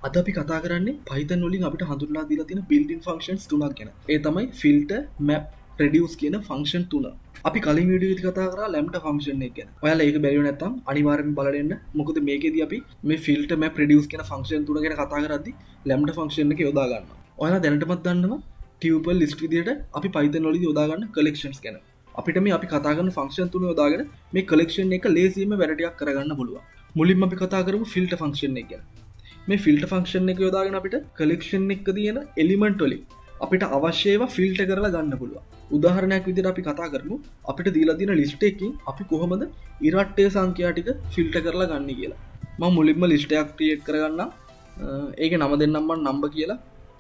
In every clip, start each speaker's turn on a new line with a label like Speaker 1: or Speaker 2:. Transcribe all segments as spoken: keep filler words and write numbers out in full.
Speaker 1: අද අපි කතා කරන්නේ Python වලින් අපිට හඳුන්වලා දීලා තියෙන built-in functions තුනක් ගැන. ඒ තමයි filter, map, reduce කියන function තුන. අපි කලින් වීඩියෝ එකේ කතා කරා lambda function එක ගැන. ඔයාලා ඒක බැරිව නැත්නම් අනිවාර්යෙන්ම බලන්න. මොකද මේකෙදී අපි මේ filter, map, reduce කියන function තුන ගැන කතා කරද්දී lambda function එක යොදා ගන්නවා. ඔයාලා දැනටමත් දන්නවා tuple list විදියට අපි Python වලදී යොදා ගන්න collections ගැන. අපිට මේ අපි කතා කරන function තුන යොදාගෙන මේ collection එක ලේසියෙන්ම වැඩ ටිකක් කරගන්න පුළුවන්. මුලින්ම අපි කතා කරමු filter function එක ගැන. මේ ෆිල්ටර් ෆන්ක්ෂන් එක යොදාගෙන අපිට කලෙක්ෂන් එක තියෙන එලිමන්ට් වලින් අපිට අවශ්‍ය ඒවා ෆිල්ටර් කරලා ගන්න පුළුවන්. උදාහරණයක් විදිහට අපි කතා කරමු අපිට දීලා තියෙන ලිස්ට් එකකින් අපි කොහොමද ඉරට්ටේ සංඛ්‍යා ටික ෆිල්ටර් කරලා ගන්න කියලා. මම මුලින්ම ලිස්ට් එකක් ක්‍රියේට් කරගන්නම්. ඒකේ නම දෙන්නම් මම number කියලා.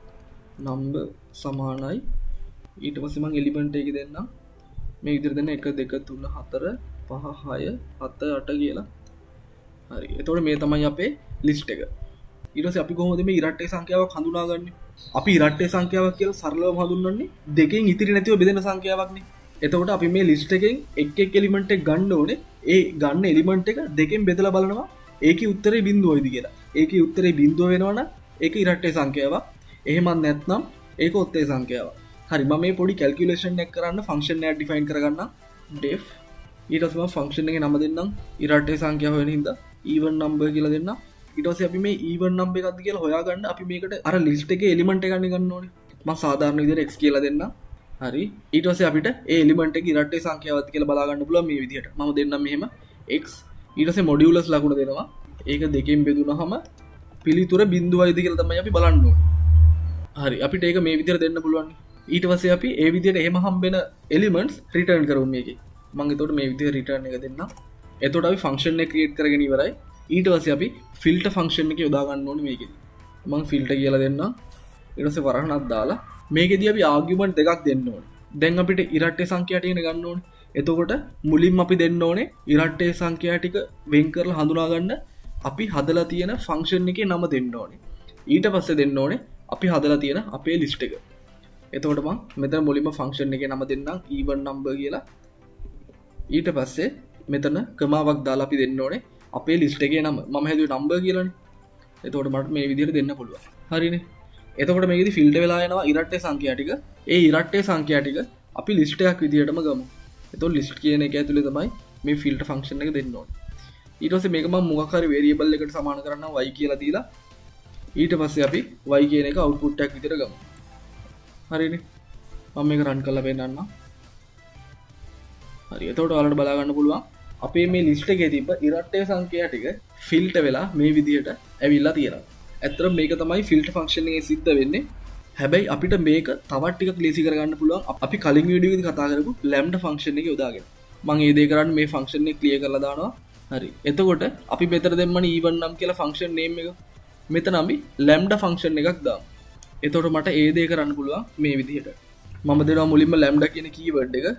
Speaker 1: number සමානයි ඊට පස්සේ මම එලිමන්ට් එක දෙන්නම්. මේ විදිහට දෙන්න one two three four five six seven eight කියලා. හරි. එතකොට මේ තමයි අපේ ලිස්ට් එක. ඊට පස්සේ අපි කොහොමද මේ ඉරට්ටේ සංඛ්‍යාවක් හඳුනාගන්නේ? අපි ඉරට්ටේ සංඛ්‍යාවක් කියලා සරලවම හඳුන්වන්නේ දෙකෙන් ඉතිරි නැතිව බෙදෙන සංඛ්‍යාවක්නේ. එතකොට අපි මේ ලිස්ට් එකෙන් එක් එක් එලිමන්ට් එක ගන්න ඕනේ. ඒ ගන්න එලිමන්ට් එක දෙකෙන් බෙදලා බලනවා ඒකේ උත්තරේ බිංදුවයිද කියලා. ඒකේ උත්තරේ බිංදුව වෙනවනම් ඒක ඉරට්ටේ සංඛ්‍යාවක්. එහෙමත් නැත්නම් ඒක ඔත්තේ සංඛ්‍යාවක්. හරි මම මේ පොඩි කැල්කියුලේෂන් එකක් කරන්න ෆන්ක්ෂන් එකක් ඩිෆයින් කරගන්නම්. def ඊට පස්සේ මම ෆන්ක්ෂන් එකේ නම දෙන්නම් ඉරට්ටේ සංඛ්‍යාව වෙන හින්දා even number කියලා දෙන්නම්. ඊට පස්සේ අපි මේ even number එකක්ද කියලා හොයාගන්න අපි මේකට අර ලිස්ට් එකේ එලිමන්ට් එක ගන්න ඕනේ. මම සාධාරණ විදිහට x කියලා දෙන්නම්. හරි. ඊට පස්සේ අපිට ඒ එලිමන්ට් එකේ ඉරට්ටේ සංඛ්‍යාවක්ද කියලා බලා ගන්න පුළුවන් මේ විදිහට. මම දෙන්නම් මෙහෙම x ඊට පස්සේ මොඩියුලස් ලකුණ දෙනවා. ඒක දෙකෙන් බෙදුනහම පිළිතුර බිංදුවයිද කියලා තමයි අපි බලන්න ඕනේ. හරි. අපිට ඒක මේ විදිහට දෙන්න පුළුවන්. ඊට පස්සේ අපි ඒ විදිහට එහෙම හම්බෙන එලිමන්ට්ස් රිටර්න් කරමු මේකේ. මම එතකොට මේ විදිහට රිටර්න් එක දෙන්නම්. එතකොට අපි ෆන්ක්ෂන් එක ක්‍රියේට් කරගෙන ඉවරයි. ඊට පස්සේ අපි ෆිල්ටර් ෆන්ක්ෂන් එක යොදා ගන්න ඕනේ මේකෙදි. මම ෆිල්ටර් කියලා දෙන්නම්. ඊට පස්සේ වරහණක් දාලා මේකෙදි අපි ආගියුමන්ට් දෙකක් දෙන්න ඕනේ. දැන් අපිට ඉරට්ටේ සංඛ්‍යා ටික ගන්න ඕනේ. එතකොට මුලින්ම අපි දෙන්න ඕනේ ඉරට්ටේ සංඛ්‍යා ටික වෙන් කරලා හඳුනා ගන්න අපි හදලා තියෙන ෆන්ක්ෂන් එකේ නම දෙන්න ඕනේ. ඊට පස්සේ දෙන්න ඕනේ අපි හදලා තියෙන අපේ ලිස්ට් එක. එතකොට මම මෙතන මුලින්ම ෆන්ක්ෂන් එකේ නම දෙන්නම් even number කියලා. ඊට පස්සේ මෙතන කමාවක් දාලා අපි දෙන්න ඕනේ අපේ ලිස්ට් එකේ නම. මම හැදුවේ number කියලානේ. එතකොට මට මේ විදිහට දෙන්න පුළුවන්. හරිනේ. එතකොට මේකෙදි ෆිල්ටර් වෙලා යනවා ඉරට්ටේ සංඛ්‍යා ටික. ඒ ඉරට්ටේ සංඛ්‍යා ටික අපි ලිස්ට් එකක් විදිහටම ගමු. එතකොට ලිස්ට් කියන එක ඇතුලේ තමයි මේ ෆිල්ටර් ෆන්ක්ෂන් එක දෙන්න ඕනේ. ඊට පස්සේ මේක මම මොකක් හරි වේරියබල් එකකට සමාන කරන්නම් y කියලා දීලා. ඊට පස්සේ අපි y කියන එක අවුට්පුට් එකක් විදිහට ගමු. හරිනේ. මම මේක රන් කරලා පෙන්නන්නම්. හරි. එතකොට ඔයාලට බලා ගන්න පුළුවන් අපේ මේ ලිස්ට් එකේ තිබ්බ ඉරට්ටේ සංඛ්‍යා ටික ෆිල්ටර් වෙලා මේ විදිහට ඇවිල්ලා තියෙනවා. ඇත්තටම මේක තමයි ෆිල්ටර් ෆන්ක්ෂන් එකේ සිද්ධ වෙන්නේ. හැබැයි අපිට මේක තවත් ටිකක් ලේසි කරගන්න පුළුවන් අපි කලින් වීඩියෝ එකේදී කතා කරපු lambda ෆන්ක්ෂන් එක යොදාගෙන. මම මේ දේ කරන්නේ මේ ෆන්ක්ෂන් එක ක්ලියර් කරලා දානවා. හරි. එතකොට අපි මෙතන දෙන්නමනේ even num කියලා ෆන්ක්ෂන් name එක. මෙතන අපි lambda ෆන්ක්ෂන් එකක් දාමු. එතකොට මට ඒ දේ කරන්න පුළුවන් මේ විදිහට. මම දෙනවා මුලින්ම lambda කියන කීවර්ඩ් එක.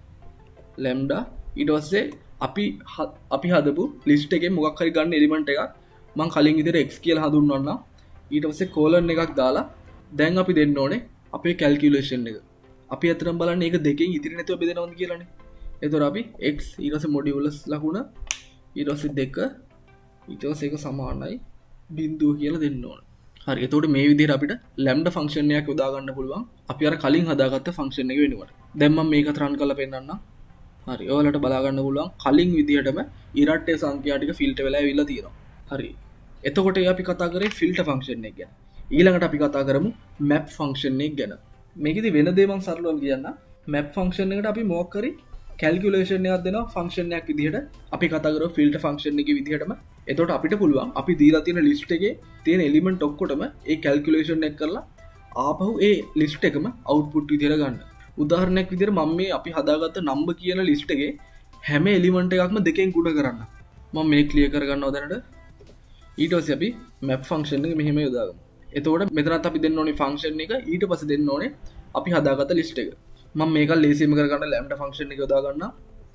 Speaker 1: lambda ඊට පස්සේ අපි අපි හදපු ලිස්ට් එකේ මොකක් හරි ගන්න එලිමන්ට් එකක් මම කලින් විදිහට x කියලා හඳුන්වන්නම්. ඊට පස්සේ colon එකක් දාලා දැන් අපි දෙන්න ඕනේ අපේ කැල්කියුලේෂන් එක. අපි අතරම බලන්නේ ඒක දෙකෙන් ඉතිරි නැතුව බෙදනවද කියලානේ. එතකොට අපි x ඊට පස්සේ මොඩියුලස් ලකුණ ඊට පස්සේ දෙක ඊට පස්සේ ඒක සමානයි බිංදුව කියලා දෙන්න ඕනේ. හරි. එතකොට මේ විදිහට අපිට lambda ෆන්ක්ෂන් එකක් යොදා ගන්න පුළුවන්. අපි අර කලින් හදාගත්ත ෆන්ක්ෂන් එක වෙනුවට. දැන් මම මේකත් රන් කරලා පෙන්නන්නම්. හරි. ඔයාලට බලා ගන්න පුළුවන් කලින් විදිහටම ඉරට්ටේ සංඛ්‍යා ටික ෆිල්ටර් වෙලා ඇවිල්ලා තියෙනවා. හරි. එතකොට අපි කතා කරේ ෆිල්ටර් ෆන්ක්ෂන් එක ගැන. ඊළඟට අපි කතා කරමු map ෆන්ක්ෂන් එක ගැන. මේකෙදි වෙන දේ මම සරලව කියන්න. map ෆන්ක්ෂන් එකට අපි මොකක් කරේ කැල්කියුලේෂන් එකක් දෙනවා ෆන්ක්ෂන් එකක් විදිහට. අපි කතා කරමු ෆිල්ටර් ෆන්ක්ෂන් එකේ විදිහටම. එතකොට අපිට පුළුවන් අපි දීලා තියෙන ලිස්ට් එකේ තියෙන එලිමන්ට් ඔක්කොටම ඒ කැල්කියුලේෂන් එක කරලා ආපහු ඒ ලිස්ට් එකම අවුට්පුට් විදිහට ගන්න. උදාහරණයක් විදිහට මම මේ අපි හදාගත්ත number කියන ලිස්ට් එකේ හැම එලිමන්ට් එකක්ම දෙකෙන් ගුණ කරන්න. මම මේ ක්ලියර් කරගන්නවා දැනට. ඊට පස්සේ අපි map ෆන්ක්ෂන් එක මෙහෙම යොදාගමු. එතකොට මෙතනත් අපි දෙන්න ඕනේ ෆන්ක්ෂන් එක ඊට පස්සේ දෙන්න ඕනේ අපි හදාගත්ත ලිස්ට් එක. මම මේක ලේසියෙන්ම කරගන්න lambda ෆන්ක්ෂන් එක යොදා ගන්නවා.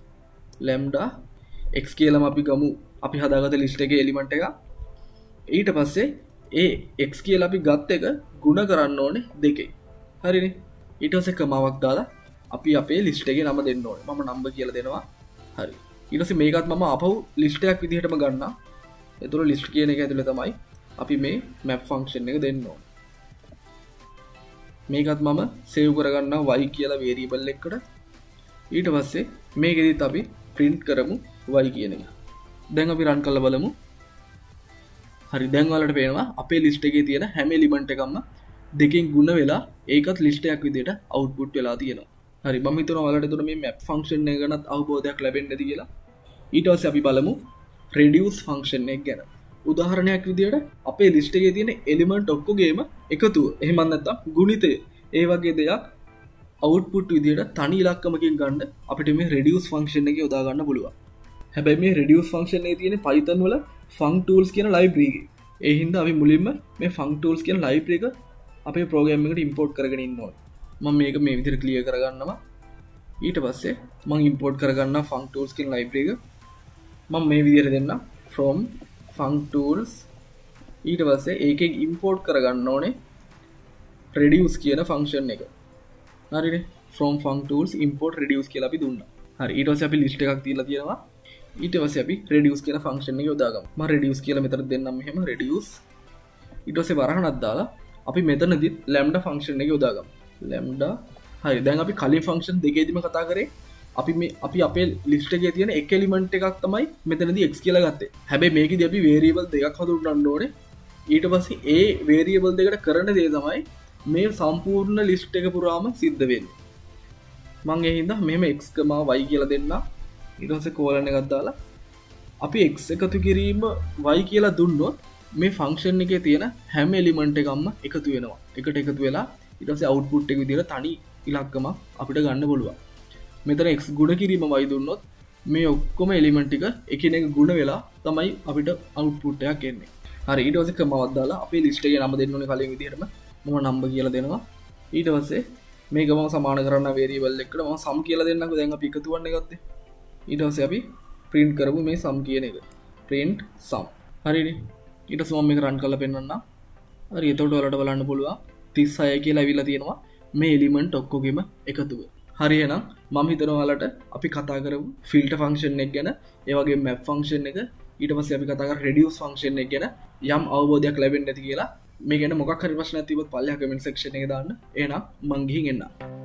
Speaker 1: lambda x කියලාම අපි ගමු අපි හදාගත්ත ලිස්ට් එකේ එලිමන්ට් එක. ඊට පස්සේ ඒ x කියලා අපි ගත්ත එක ගුණ කරන්න ඕනේ දෙකෙන්. හරිනේ. ඊට පස්සේ කමාවක් දාලා අපි අපේ ලිස්ට් එකේ නම දෙන්න ඕනේ. මම number කියලා දෙනවා. හරි. ඊට පස්සේ මේකත් මම අපහු ලිස්ට් එකක් විදිහටම ගන්නවා. එතකොට ලිස්ට් කියන එක ඇතුලේ තමයි අපි මේ map function එක දෙන්න ඕන. මේකත් මම save කරගන්නවා y කියලා variable එකකට. ඊට පස්සේ මේකෙදිත් අපි print කරමු y කියන එක. දැන් අපි run කරලා බලමු. හරි දැන් ඔයාලට පේනවා අපේ list එකේ තියෙන හැම element එකක්ම දෙකෙන් ගුණ වෙලා ඒකත් list එකක් විදිහට output වෙලා තියෙනවා. හරි මම හිතනවා ඔයාලට එතකොට මේ map function එක ගැනත් අවබෝධයක් ලැබෙන්න ඇති කියලා. ඊට පස්සේ අපි බලමු reduce function එක ගැන. උදාහරණයක් විදිහට අපේ list එකේ තියෙන element ඔක්කොගේම එකතුව. එහෙම නැත්නම් ගුණිතය. ඒ වගේ දෙයක් output විදිහට තනි ඉලක්කමකින් ගන්න අපිට මේ reduce function එකේ යොදා ගන්න පුළුවන්. හැබැයි මේ reduce function එකේ තියෙන Python වල functools කියන library එක. ඒ හින්දා අපි මුලින්ම මේ functools කියන library එක අපේ program එකට import කරගෙන ඉන්න ඕනේ. මම මේක මේ විදිහට clear කරගන්නවා. ඊට පස්සේ මම import කරගන්නවා functools කියන library එක. මම මේ විදිහට දෙන්නම් from functools. ඊට පස්සේ ඒකෙන් import කරගන්න ඕනේ reduce කියන function එක. හරිනේ from functools import reduce කියලා අපි දුන්නා. හරි ඊට පස්සේ අපි list එකක් තියලා තියෙනවා. ඊට පස්සේ අපි reduce කියන function එක යොදාගමු. මම reduce කියලා මෙතන දෙන්නම් මෙහෙම reduce. ඊට පස්සේ වරහණක් දාලා අපි මෙතනදිත් lambda function එක යොදාගමු. lambda හරි දැන් අපි කලින් function දෙකේදීම කතා කරේ අපි මේ අපි අපේ list එකේ තියෙන එක element එකක් තමයි මෙතනදී x කියලා ගත්තේ. හැබැයි මේකෙදී අපි variable දෙකක් හඳුන්වන්න ඕනේ. ඊට පස්සේ ඒ variable දෙකට කරන දේ තමයි මේ සම්පූර්ණ list එක පුරාම සිද්ධ වෙන්නේ. මම ඒ හින්දා මෙහෙම x, y කියලා දෙන්නා. ඊට පස්සේ colon එකක් දාලා අපි x එකතු කිරීම y කියලා දුන්නොත් මේ function එකේ තියෙන හැම element එකක්ම එකතු වෙනවා. එකට එකතු වෙලා ඊට පස්සේ output එක විදිහට තනි ඉලක්කමක් අපිට ගන්න පුළුවන්. මෙතන x ගුණ කිරීම y දුන්නොත් මේ ඔක්කොම element ටික එකිනෙක ගුණ වෙලා තමයි අපිට output එකක් එන්නේ. හරි ඊට පස්සේ කමාවක් දාලා අපේ list එකේ නම දෙන්න ඕනේ කලින් විදිහටම මම number කියලා දෙනවා. ඊට පස්සේ මේක මම සමාන කරන්න variable එකකට මම sum කියලා දෙන්නම්කෝ. දැන් අපි එකතු වන්නේ ගත්තේ. ඊට පස්සේ අපි print කරමු මේ sum කියන එක. print sum. හරිනේ. ඊට පස්සේ මම මේක run කරලා පෙන්නන්නම්. හරි එතකොට ඔයාලට බලන්න පුළුවන් තිස් හය කියලා ඇවිල්ලා තියෙනවා මේ element ඔක්කොගෙම එකතුව. හරි එහෙනම් මම හිතනවා ඔයාලට අපි කතා කරමු filter function එක ගැන, ඒ වගේම map function එක, ඊට පස්සේ අපි කතා කරා reduce function එක ගැන යම් අවබෝධයක් ලැබෙන්න ඇති කියලා. මේ ගැන මොකක් හරි ප්‍රශ්නයක් තිබ්බොත් පල්ලෙහා comment section එකේ දාන්න. එහෙනම් මං ගිහින් එන්නම්.